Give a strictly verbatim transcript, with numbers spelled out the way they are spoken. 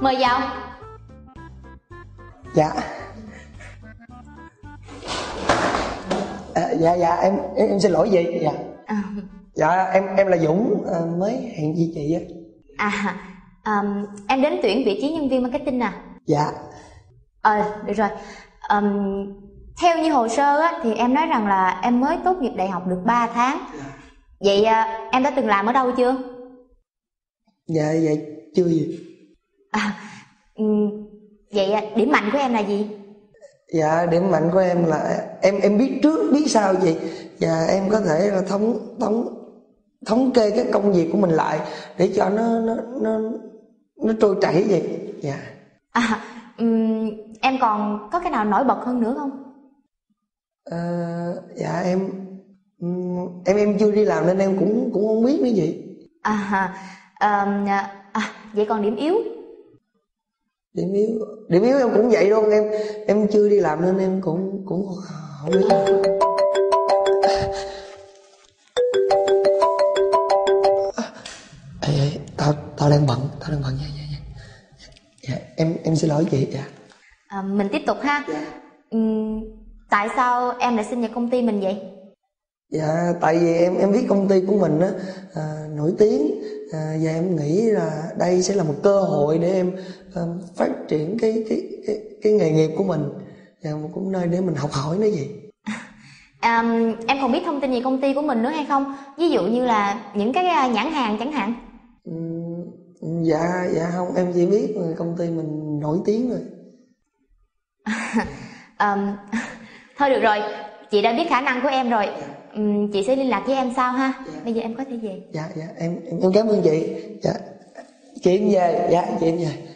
Mời vào. Dạ. À, dạ dạ em, em em xin lỗi chị. Dạ. À. Dạ em em là Dũng, à, mới hẹn với chị á. À, um, em đến tuyển vị trí nhân viên marketing à? Dạ. Ờ, à, được rồi. um, Theo như hồ sơ á, thì em nói rằng là em mới tốt nghiệp đại học được ba tháng. Dạ. Vậy à, em đã từng làm ở đâu chưa? Dạ dạ chưa gì. À, um, vậy à, điểm mạnh của em là gì? Dạ điểm mạnh của em là em em biết trước biết sau chị. Và em có thể là thống thống thống kê cái công việc của mình lại để cho nó nó nó nó trôi chảy vậy. Dạ. À, um, em còn có cái nào nổi bật hơn nữa không? À, dạ em em em chưa đi làm nên em cũng cũng không biết nữa chị. À, à, à vậy còn điểm yếu? Điểm yếu điểm yếu em cũng vậy luôn, em em chưa đi làm nên em cũng cũng không biết. Ê, ê, tao tao đang bận tao đang bận nha nha nha. Dạ, em em xin lỗi chị. Dạ. À, mình tiếp tục ha. Dạ. Uhm, tại sao em lại xin vào công ty mình vậy? Dạ tại vì em em biết công ty của mình á, à, nổi tiếng, à, và em nghĩ là đây sẽ là một cơ hội để em à, phát triển cái cái cái cái nghề nghiệp của mình, và một cũng nơi để mình học hỏi nữa gì. À, em còn biết thông tin về công ty của mình nữa hay không? Ví dụ như là những cái nhãn hàng chẳng hạn. Ừ, dạ dạ không, em chỉ biết là công ty mình nổi tiếng rồi. À, thôi được rồi, chị đã biết khả năng của em rồi. Ừ, chị sẽ liên lạc với em sau ha. Dạ. Bây giờ em có thể về. Dạ dạ em em, em cảm ơn chị. Dạ chị em về. Dạ chị em về.